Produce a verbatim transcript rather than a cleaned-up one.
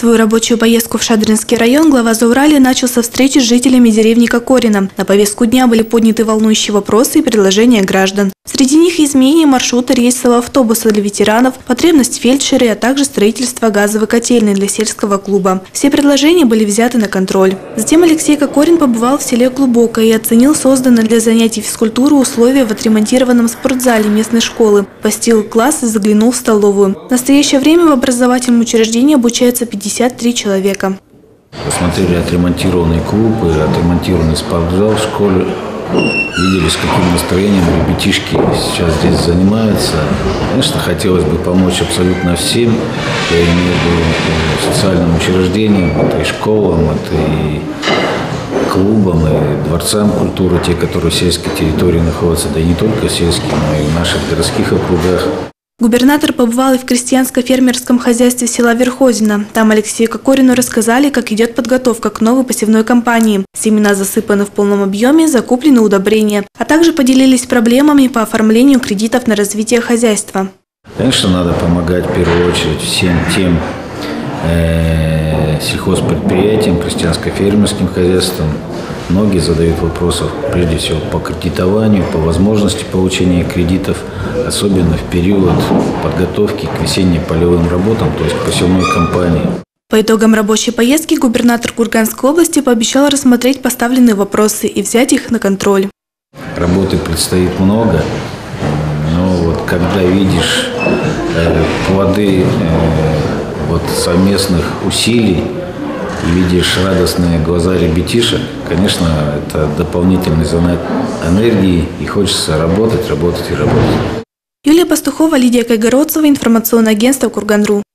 Свою рабочую поездку в Шадринский район глава Зауралья начал со встречи с жителями деревни Кокорино. На повестку дня были подняты волнующие вопросы и предложения граждан. Среди них изменение маршрута рейсового автобуса для ветеранов, потребность фельдшеры, а также строительство газовой котельной для сельского клуба. Все предложения были взяты на контроль. Затем Алексей Кокорин побывал в селе Глубокое и оценил созданные для занятий физкультуры условия в отремонтированном спортзале местной школы. Посетил класс и заглянул в столовую. В настоящее время в образовательном учреждении обучается пятьдесят три человека. Посмотрели отремонтированный клуб и отремонтированный спортзал в школе. Видели, с каким настроением ребятишки сейчас здесь занимаются. Конечно, хотелось бы помочь абсолютно всем. Я имею в виду социальным учреждениям, это и школам, это и клубам, и дворцам культуры, те, которые в сельской территории находятся, да и не только сельские, но и в наших городских округах. Губернатор побывал и в крестьянско-фермерском хозяйстве села Верхозино. Там Алексею Кокорину рассказали, как идет подготовка к новой посевной кампании. Семена засыпаны в полном объеме, закуплены удобрения. А также поделились проблемами по оформлению кредитов на развитие хозяйства. Конечно, надо помогать в первую очередь всем тем э, сельхозпредприятиям, крестьянско-фермерским хозяйствам. Многие задают вопросы, прежде всего, по кредитованию, по возможности получения кредитов, особенно в период подготовки к весенне-полевым работам, то есть к посевной кампании. По итогам рабочей поездки губернатор Курганской области пообещал рассмотреть поставленные вопросы и взять их на контроль. Работы предстоит много, но вот когда видишь э, плоды э, вот совместных усилий, и видишь радостные глаза ребятишек, конечно, это дополнительный занят энергии, и хочется работать, работать и работать. Юлия Пастухова, Лидия Кайгородцева, информационное агентство Курган точка ру.